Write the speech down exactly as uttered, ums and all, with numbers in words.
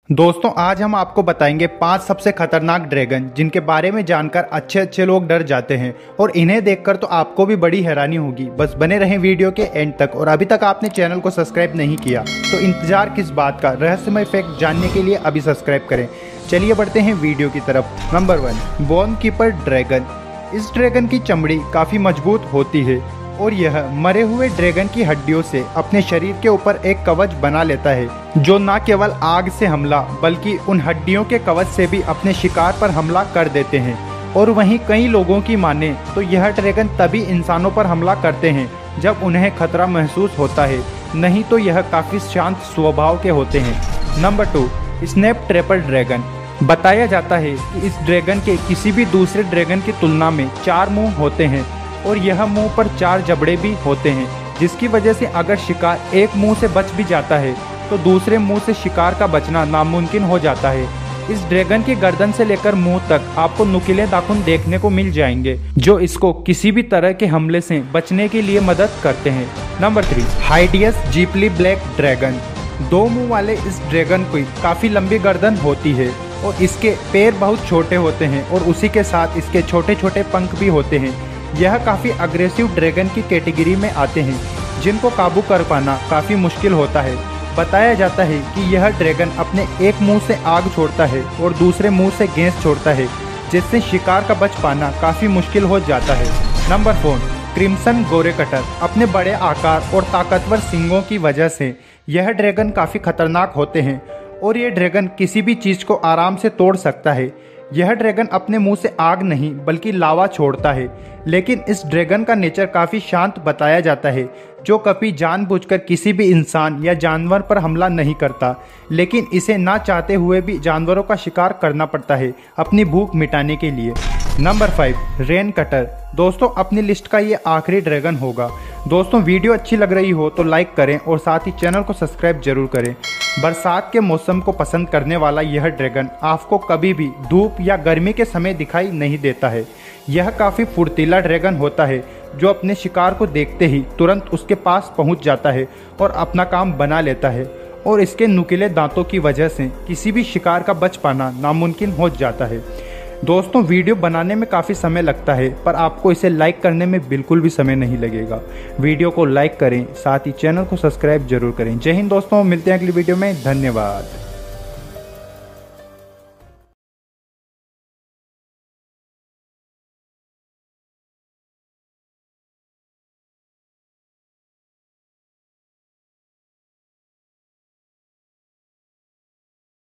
दोस्तों आज हम आपको बताएंगे पांच सबसे खतरनाक ड्रैगन जिनके बारे में जानकर अच्छे अच्छे लोग डर जाते हैं और इन्हें देखकर तो आपको भी बड़ी हैरानी होगी। बस बने रहें वीडियो के एंड तक। और अभी तक आपने चैनल को सब्सक्राइब नहीं किया तो इंतजार किस बात का, रहस्यमय फैक्ट जानने के लिए अभी सब्सक्राइब करें। चलिए बढ़ते हैं वीडियो की तरफ। Number one, bone keeper dragon. इस ड्रैगन की चमड़ी काफ़ी मजबूत होती है और यह मरे हुए ड्रैगन की हड्डियों से अपने शरीर के ऊपर एक कवच बना लेता है, जो न केवल आग से हमला बल्कि उन हड्डियों के कवच से भी अपने शिकार पर हमला कर देते हैं। और वहीं कई लोगों की माने तो यह ड्रैगन तभी इंसानों पर हमला करते हैं जब उन्हें खतरा महसूस होता है, नहीं तो यह काफ़ी शांत स्वभाव के होते हैं। Number two, snap trapper dragon. बताया जाता है कि इस ड्रैगन के किसी भी दूसरे ड्रैगन की तुलना में चार मुंह होते हैं और यह मुंह पर चार जबड़े भी होते हैं, जिसकी वजह से अगर शिकार एक मुंह से बच भी जाता है तो दूसरे मुंह से शिकार का बचना नामुमकिन हो जाता है। इस ड्रैगन की गर्दन से लेकर मुंह तक आपको नुकीले दाखुन देखने को मिल जाएंगे, जो इसको किसी भी तरह के हमले से बचने के लिए मदद करते हैं। Number three, hideous zippleback dragon. दो मुंह वाले इस ड्रैगन की काफ़ी लंबी गर्दन होती है और इसके पैर बहुत छोटे होते हैं और उसी के साथ इसके छोटे छोटे पंख भी होते हैं। यह काफ़ी अग्रेसिव ड्रैगन की कैटेगरी में आते हैं, जिनको काबू कर पाना काफ़ी मुश्किल होता है। बताया जाता है कि यह ड्रैगन अपने एक मुंह से आग छोड़ता है और दूसरे मुंह से गैस छोड़ता है, जिससे शिकार का बच पाना काफ़ी मुश्किल हो जाता है। Number four, crimson goregutter. अपने बड़े आकार और ताकतवर सींगों की वजह से यह ड्रैगन काफ़ी खतरनाक होते हैं और ये ड्रैगन किसी भी चीज़ को आराम से तोड़ सकता है। यह ड्रैगन अपने मुंह से आग नहीं बल्कि लावा छोड़ता है, लेकिन इस ड्रैगन का नेचर काफ़ी शांत बताया जाता है, जो कभी जानबूझकर किसी भी इंसान या जानवर पर हमला नहीं करता, लेकिन इसे ना चाहते हुए भी जानवरों का शिकार करना पड़ता है अपनी भूख मिटाने के लिए। Number five, rain cutter. दोस्तों अपनी लिस्ट का ये आखिरी ड्रैगन होगा। दोस्तों वीडियो अच्छी लग रही हो तो लाइक करें और साथ ही चैनल को सब्सक्राइब जरूर करें। बरसात के मौसम को पसंद करने वाला यह ड्रैगन आपको कभी भी धूप या गर्मी के समय दिखाई नहीं देता है। यह काफ़ी फुर्तीला ड्रैगन होता है, जो अपने शिकार को देखते ही तुरंत उसके पास पहुंच जाता है और अपना काम बना लेता है, और इसके नुकीले दांतों की वजह से किसी भी शिकार का बच पाना नामुमकिन हो जाता है। दोस्तों वीडियो बनाने में काफ़ी समय लगता है, पर आपको इसे लाइक करने में बिल्कुल भी समय नहीं लगेगा। वीडियो को लाइक करें, साथ ही चैनल को सब्सक्राइब जरूर करें। जय हिंद दोस्तों, मिलते हैं अगली वीडियो में। धन्यवाद।